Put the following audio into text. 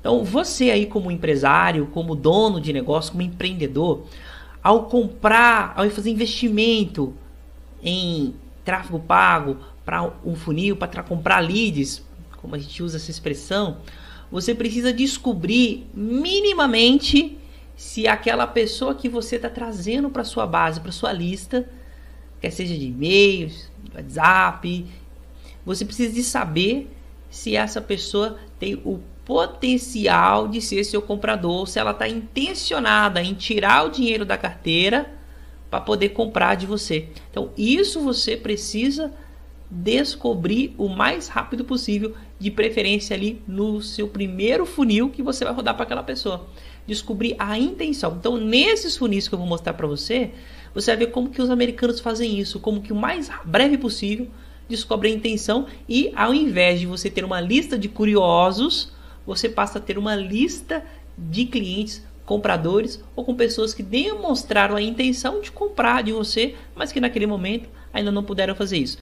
Então você aí como empresário, como dono de negócio, como empreendedor, ao comprar, ao fazer investimento em tráfego pago para um funil, para comprar leads, como a gente usa essa expressão, você precisa descobrir minimamente se aquela pessoa que você está trazendo para sua base, para sua lista, quer seja de e-mails, WhatsApp, você precisa de saber se essa pessoa tem o potencial de ser seu comprador, se ela está intencionada em tirar o dinheiro da carteira para poder comprar de você. Então isso você precisa descobrir o mais rápido possível, de preferência ali no seu primeiro funil que você vai rodar para aquela pessoa. Descobrir a intenção. Então nesses funis que eu vou mostrar para você, você vai ver como que os americanos fazem isso, como que o mais breve possível descobre a intenção e ao invés de você ter uma lista de curiosos, você passa a ter uma lista de clientes, compradores ou com pessoas que demonstraram a intenção de comprar de você, mas que naquele momento ainda não puderam fazer isso.